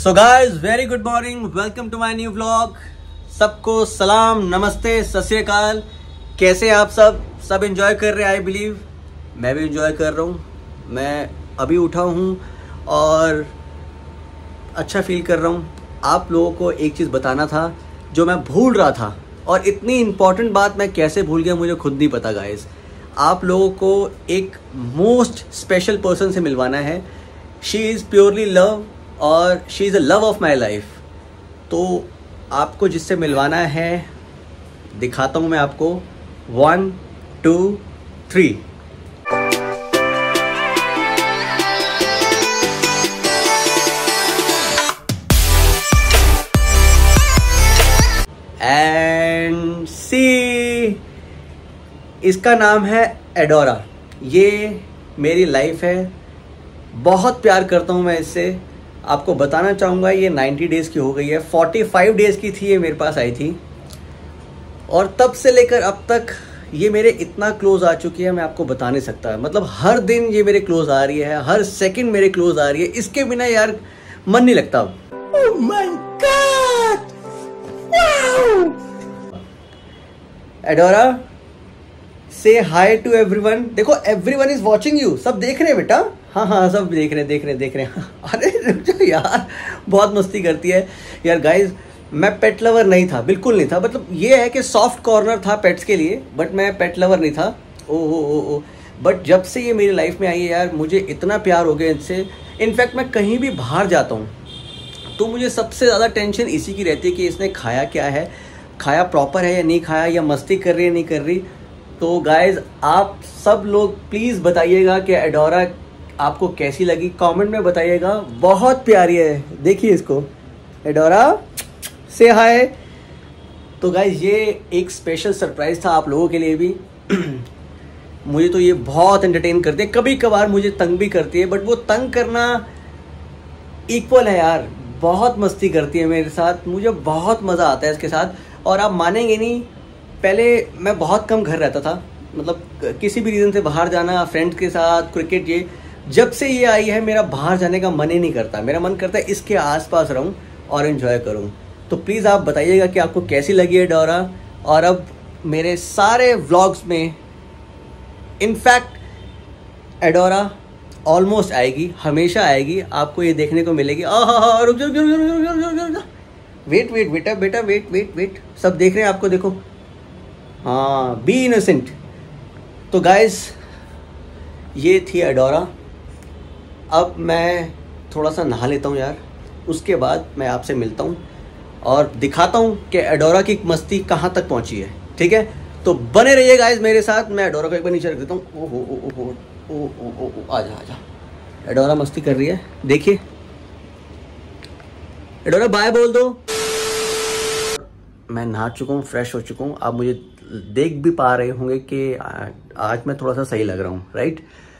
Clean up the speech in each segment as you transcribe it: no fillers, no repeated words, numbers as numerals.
So guys very good morning, welcome to my new vlog. सबको सलाम, नमस्ते, सत श्री अकाल। कैसे आप सब एंजॉय कर रहे हैं? आई बिलीव मैं भी एंजॉय कर रहा हूँ। मैं अभी उठा हूँ और अच्छा फील कर रहा हूँ। आप लोगों को एक चीज़ बताना था जो मैं भूल रहा था, और इतनी इम्पॉर्टेंट बात मैं कैसे भूल गया मुझे खुद नहीं पता गाइज। आप लोगों को एक मोस्ट स्पेशल पर्सन से मिलवाना है। शी इज़ प्योरली लव और she is the love of my life. तो आपको जिससे मिलवाना है दिखाता हूँ मैं आपको। 1 2 3। एंड सी, इसका नाम है एडोरा। ये मेरी लाइफ है, बहुत प्यार करता हूँ मैं इससे। आपको बताना चाहूँगा ये 90 डेज़ की हो गई है। 45 डेज़ की थी ये मेरे पास आई थी, और तब से लेकर अब तक ये मेरे इतना क्लोज आ चुकी है मैं आपको बता नहीं सकता। मतलब हर दिन ये मेरे क्लोज आ रही है, हर सेकंड मेरे क्लोज आ रही है। इसके बिना यार मन नहीं लगता। Oh my God, wow. Adora, say hi to everyone. देखो एवरीवन इज वॉचिंग यू। सब देख रहे हैं बेटा। हाँ, सब देख रहे हैं। अरे रुक जाओ यार, बहुत मस्ती करती है यार। गाइज मैं पेट लवर नहीं था, बिल्कुल नहीं था। मतलब ये है कि सॉफ्ट कॉर्नर था पेट्स के लिए, बट मैं पेट लवर नहीं था। ओ बट जब से ये मेरी लाइफ में आई है यार, मुझे इतना प्यार हो गया इनसे। इनफैक्ट मैं कहीं भी बाहर जाता हूँ तो मुझे सबसे ज़्यादा टेंशन इसी की रहती है कि इसने खाया क्या है, खाया प्रॉपर है या नहीं खाया, या मस्ती कर रही है नहीं कर रही। तो गाइज आप सब लोग प्लीज़ बताइएगा कि एडोरा आपको कैसी लगी, कमेंट में बताइएगा। बहुत प्यारी है, देखिए इसको। एडोरा से हाय। तो गाइज ये एक स्पेशल सरप्राइज था आप लोगों के लिए भी। मुझे तो ये बहुत एंटरटेन करती है, कभी कभार मुझे तंग भी करती है, बट वो तंग करना इक्वल है यार। बहुत मस्ती करती है मेरे साथ, मुझे बहुत मज़ा आता है इसके साथ। और आप मानेंगे नहीं, पहले मैं बहुत कम घर रहता था। मतलब किसी भी रीज़न से बाहर जाना, फ्रेंड्स के साथ क्रिकेट, ये जब से ये आई है मेरा बाहर जाने का मन ही नहीं करता। मेरा मन करता है इसके आसपास रहूं और एंजॉय करूं। तो प्लीज़ आप बताइएगा कि आपको कैसी लगी है एडोरा। और अब मेरे सारे व्लॉग्स में इनफैक्ट एडोरा ऑलमोस्ट आएगी, हमेशा आएगी, आपको ये देखने को मिलेगी। रुक जाओ, वेट बेटा, वेट। सब देख रहे हैं आपको, देखो। हाँ, बी इनोसेंट। तो गाइज ये थी एडोरा। अब मैं थोड़ा सा नहा लेता हूँ यार, उसके बाद मैं आपसे मिलता हूँ और दिखाता हूँ कि एडोरा की मस्ती कहाँ तक पहुँची है। ठीक है, तो बने रहिए गाइज मेरे साथ। मैं एडोरा को एक बार नीचे रख देता हूँ। ओ आजा। एडोरा मस्ती कर रही है, देखिए। एडोरा बाय बोल दो। मैं नहा चुका हूँ, फ्रेश हो चुका हूँ। आप मुझे देख भी पा रहे होंगे कि आज मैं थोड़ा सा सही लग रहा हूँ, राइट।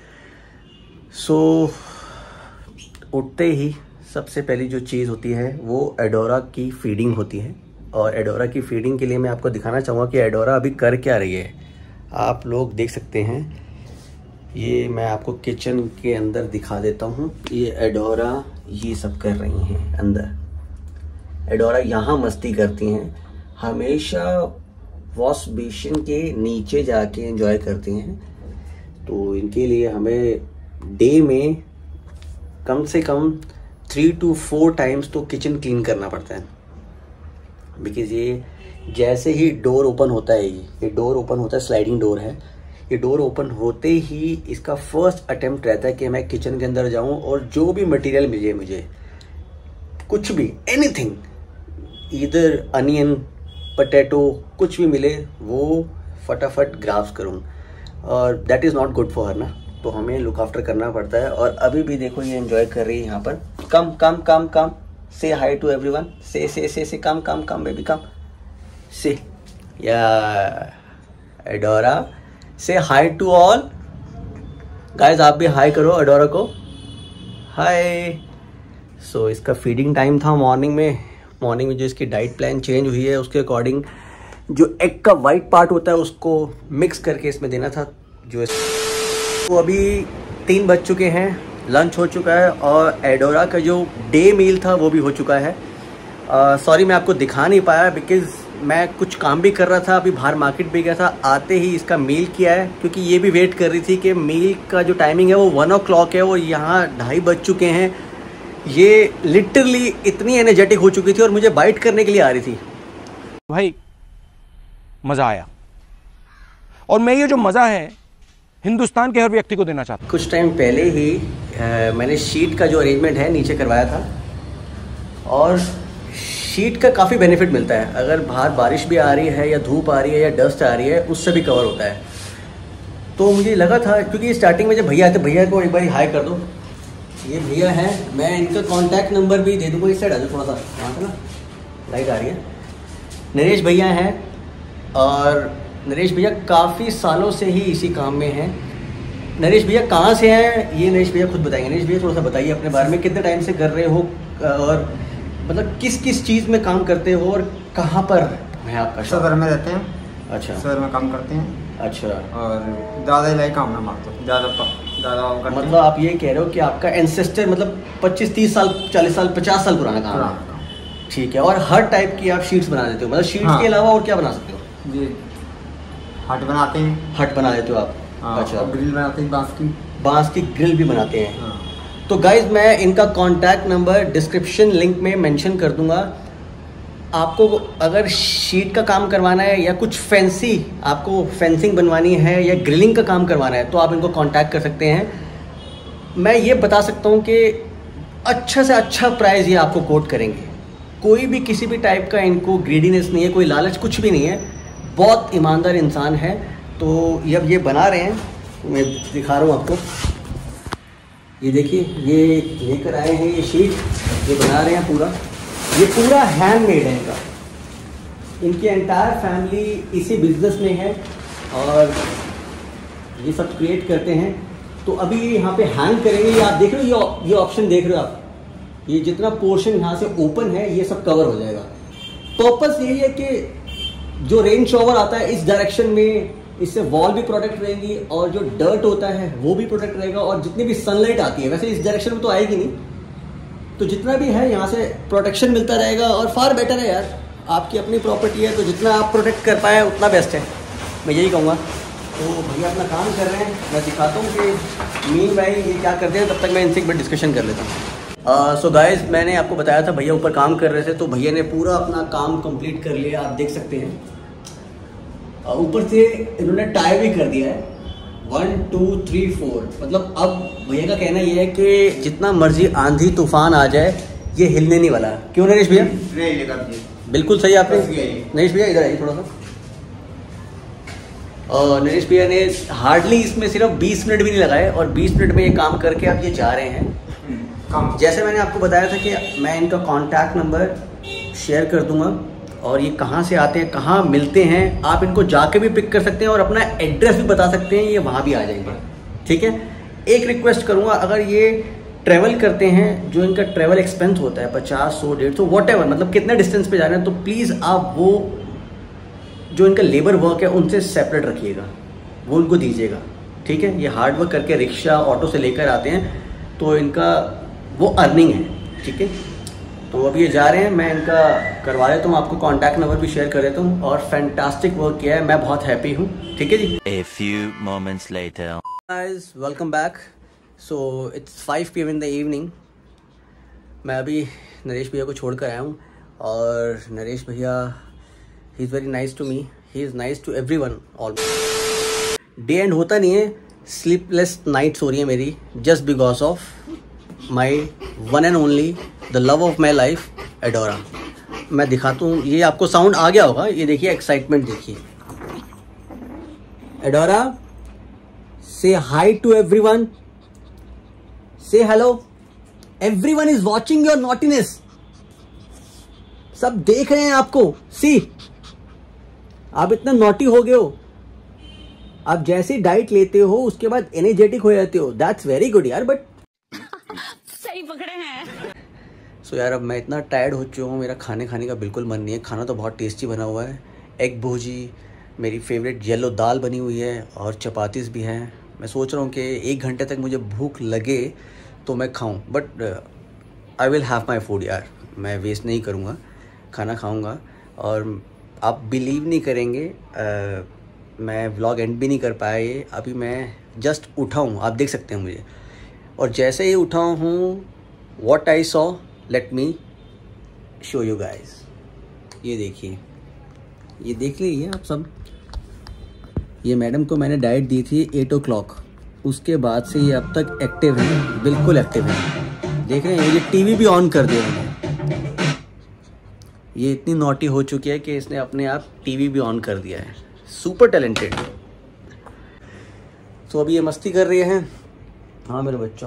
सो उठते ही सबसे पहली जो चीज़ होती है वो एडोरा की फीडिंग होती है। और एडोरा की फीडिंग के लिए मैं आपको दिखाना चाहूँगा कि एडोरा अभी कर क्या रही है। आप लोग देख सकते हैं, ये मैं आपको किचन के अंदर दिखा देता हूँ। ये एडोरा ये सब कर रही हैं अंदर। एडोरा यहाँ मस्ती करती हैं, हमेशा वॉश बेसिन के नीचे जाके एंजॉय करती हैं। तो इनके लिए हमें डे में कम से कम 3 to 4 टाइम्स तो किचन क्लीन करना पड़ता है। बिकॉज ये जैसे ही डोर ओपन होता है, ये डोर ओपन होता है, स्लाइडिंग डोर है। ये डोर ओपन होते ही इसका फर्स्ट अटेम्प्ट रहता है कि मैं किचन के अंदर जाऊं और जो भी मटेरियल मिले मुझे, कुछ भी, एनीथिंग, इधर अनियन, पोटैटो, कुछ भी मिले वो फटाफट ग्राब्स करूं। और that is not good for her ना, तो हमें लुक आफ्टर करना पड़ता है। और अभी भी देखो ये एंजॉय कर रही है यहाँ पर। कम से हाई टू एवरीवन। से कम बेबी, कम से। या एडोरा say hi to all guys. आप भी हाई करो एडोरा को, हाय। सो इसका फीडिंग टाइम था मॉर्निंग में जो इसकी डाइट प्लान चेंज हुई है उसके अकॉर्डिंग जो एग का वाइट पार्ट होता है उसको मिक्स करके इसमें देना था। जो तो अभी 3 बज चुके हैं लंच हो चुका है और एडोरा का जो डे मील था वो भी हो चुका है। सॉरी मैं आपको दिखा नहीं पाया बिकॉज़ मैं कुछ काम भी कर रहा था, अभी बाहर मार्केट भी गया था, आते ही इसका मील किया है क्योंकि ये भी वेट कर रही थी कि मील का जो टाइमिंग है वो 1 o'clock है और यहाँ 2:30 बज चुके हैं। ये लिटरली इतनी एनर्जेटिक हो चुकी थी और मुझे बाइट करने के लिए आ रही थी। भाई मज़ा आया और मैं ये जो मज़ा है हिंदुस्तान के हर व्यक्ति को देना चाहता हूँ। कुछ टाइम पहले ही मैंने शीट का जो अरेंजमेंट है नीचे करवाया था और शीट का काफ़ी बेनिफिट मिलता है। अगर बाहर बारिश भी आ रही है या धूप आ रही है या डस्ट आ रही है उससे भी कवर होता है। तो मुझे लगा था क्योंकि स्टार्टिंग में जब भैया आते, भैया को एक बार हाई कर दो। ये भैया हैं, मैं इनका कॉन्टैक्ट नंबर भी दे दूँगा। इस साइड आ जाओ थोड़ा सा, वहाँ से ना लाइट आ रही है। नरेश भैया हैं और नरेश भैया काफ़ी सालों से ही इसी काम में हैं। नरेश भैया कहाँ से हैं ये नरेश भैया खुद बताएंगे। नरेश भैया थोड़ा सा बताइए अपने बारे में, कितने टाइम से कर रहे हो और मतलब किस किस चीज़ में काम करते हो और कहाँ पर है आपका शॉप? सदर में रहते हैं। अच्छा, सदर में काम करते हैं। अच्छा, और ज़्यादा इलाही काम में मारते हैं, ज़्यादा मतलब आप ये कह रहे हो कि आपका एंसेस्टर मतलब 25-30 साल 40 साल 50 साल पुराना काम है। ठीक है, और हर टाइप की आप शीट्स बना देते हो, मतलब शीट्स हाँ। के अलावा और क्या बना सकते हो? जी, हट बनाते हैं। हट बना देते हो आप? हाँ, अच्छा, ग्रिल बनाते हैं, बांस की ग्रिल भी बनाते हैं। हाँ। तो गाइज मैं इनका कॉन्टैक्ट नंबर डिस्क्रिप्शन लिंक में मेंशन कर दूंगा। आपको अगर शीट का काम करवाना है या कुछ फैंसी आपको फेंसिंग बनवानी है या ग्रिलिंग का काम करवाना है तो आप इनको कांटेक्ट कर सकते हैं। मैं ये बता सकता हूँ कि अच्छा से अच्छा प्राइस ये आपको कोट करेंगे। कोई भी किसी भी टाइप का इनको ग्रीडीनेस नहीं है, कोई लालच कुछ भी नहीं है, बहुत ईमानदार इंसान है। तो जब ये बना रहे हैं, मैं दिखा रहा हूँ आपको, ये देखिए ये लेकर आए हैं ये शीट, ये बना रहे हैं पूरा, ये पूरा हैंडमेड है इनका। इनकी एंटायर फैमिली इसी बिजनेस में है और ये सब क्रिएट करते हैं। तो अभी यहाँ पे हैंग करेंगे, ये आप देख रहे हो, ये ऑप्शन देख रहे हो आप, ये जितना पोर्शन यहाँ से ओपन है ये सब कवर हो जाएगा। पर्पस यही है कि जो रेन शॉवर आता है इस डायरेक्शन में, इससे वॉल भी प्रोटेक्ट रहेंगी और जो डर्ट होता है वो भी प्रोटेक्ट रहेगा और जितनी भी सनलाइट आती है, वैसे इस डायरेक्शन में तो आएगी नहीं, तो जितना भी है यहाँ से प्रोटेक्शन मिलता रहेगा और फार बेटर है यार। आपकी अपनी प्रॉपर्टी है तो जितना आप प्रोटेक्ट कर पाए उतना बेस्ट है, मैं यही कहूँगा। तो भैया अपना काम कर रहे हैं, मैं दिखाता हूँ कि मीन भाई ये क्या करते हैं, तब तक मैं इनसे एक बार डिस्कशन कर लेता हूँ। सो गाइस, मैंने आपको बताया था भैया ऊपर काम कर रहे थे, तो भैया ने पूरा अपना काम कंप्लीट कर लिया, आप देख सकते हैं। ऊपर से इन्होंने टाई भी कर दिया है 1 2 3 4। मतलब अब भैया का कहना ये है कि जितना मर्जी आंधी तूफान आ जाए ये हिलने नहीं वाला। क्यों नरेश भैया? बिल्कुल सही आपने। नरेश भैया इधर आइए थोड़ा सा। और नरेश भैया ने हार्डली इसमें सिर्फ 20 मिनट भी नहीं लगाए और 20 मिनट में ये काम करके अब ये जा रहे हैं। जैसे मैंने आपको बताया था कि मैं इनका कॉन्टैक्ट नंबर शेयर कर दूंगा और ये कहाँ से आते हैं, कहाँ मिलते हैं, आप इनको जाके भी पिक कर सकते हैं और अपना एड्रेस भी बता सकते हैं, ये वहाँ भी आ जाएंगे। ठीक है, एक रिक्वेस्ट करूँगा, अगर ये ट्रैवल करते हैं, जो इनका ट्रैवल एक्सपेंस होता है 50 100 150 वॉटेवर, मतलब कितने डिस्टेंस पे जा रहे हैं, तो प्लीज़ आप वो जो इनका लेबर वर्क है उनसे सेपरेट रखिएगा, वो उनको दीजिएगा। ठीक है, ये हार्ड वर्क करके रिक्शा ऑटो से लेकर आते हैं तो इनका वो अर्निंग है। ठीक है, तो अभी ये जा रहे हैं, मैं इनका करवा देता हूँ, आपको कॉन्टैक्ट नंबर भी शेयर कर देता हूँ और फैंटास्टिक वर्क किया है, मैं बहुत हैप्पी हूँ। ठीक है जी। A few moments later. Guys, welcome back. So it's 5 PM in the evening. मैं अभी नरेश भैया को छोड़ कर आया हूँ और नरेश भैया he is very nice to me. He is nice to everyone. Almost. Day end होता नहीं है, स्लीपलेस नाइट्स हो रही है मेरी just because of my one and only the love of my life, एडोरा। मैं दिखाता हूँ, ये आपको साउंड आ गया होगा, ये देखिए एक्साइटमेंट देखिए। एडोरा, say hi to everyone. Say hello. Everyone is watching your naughtiness. सब देख रहे हैं आपको। See, आप इतना नॉटी हो गए हो, आप जैसे डाइट लेते हो उसके बाद एनर्जेटिक हो जाते हो। दैट्स वेरी गुड यार, बट सही पकड़े हैं। सो यार अब मैं इतना टायर्ड हो चुका हूँ, मेरा खाने का बिल्कुल मन नहीं है। खाना तो बहुत टेस्टी बना हुआ है, एग भुर्जी, मेरी फेवरेट येलो दाल बनी हुई है और चपातीस भी हैं। मैं सोच रहा हूँ कि 1 घंटे तक मुझे भूख लगे तो मैं खाऊं, but I will have my food यार, मैं वेस्ट नहीं करूँगा, खाना खाऊँगा। और आप बिलीव नहीं करेंगे, मैं व्लॉग एंड भी नहीं कर पाया ये, अभी मैं जस्ट उठा हूँ, आप देख सकते हैं मुझे। और जैसे ही उठा हूँ, what I saw, let me show you guys. ये देखिए, ये देख लीजिए आप सब। ये मैडम को मैंने डाइट दी थी 8 o'clock, उसके बाद से ये अब तक एक्टिव है, बिल्कुल एक्टिव है। देख रहे हैं, ये टीवी भी ऑन कर दिया मैंने। ये इतनी नॉटी हो चुकी है कि इसने अपने आप टीवी भी ऑन कर दिया है। Super talented. तो अभी ये मस्ती कर रही है। हाँ मेरे बच्चों,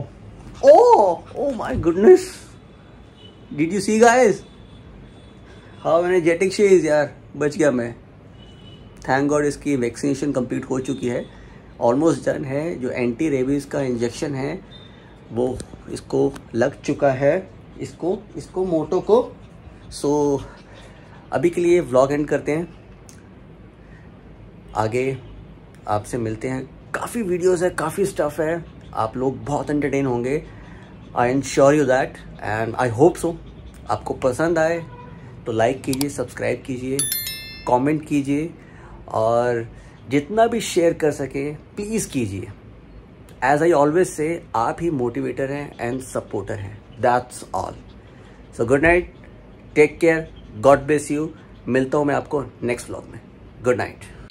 oh my goodness, did you see guys how energetic she is यार। बच गया मैं, थैंक गॉड। इसकी वैक्सीनेशन कंप्लीट हो चुकी है, ऑलमोस्ट डन है। जो एंटी रेबीज़ का इंजेक्शन है वो इसको लग चुका है, इसको मोटो को। सो अभी के लिए व्लॉग एंड करते हैं, आगे आपसे मिलते हैं। काफ़ी वीडियोस है, काफ़ी स्टफ़ है, आप लोग बहुत एंटरटेन होंगे, I am sure you that, and I hope so. आपको पसंद आए तो लाइक कीजिए, सब्सक्राइब कीजिए, कमेंट कीजिए, और जितना भी शेयर कर सके प्लीज़ कीजिए। एज आई ऑलवेज से, आप ही मोटिवेटर हैं एंड सपोर्टर हैं, that's all. So good night, take care, God bless you. मिलता हूँ मैं आपको नेक्स्ट व्लॉग में। Good night.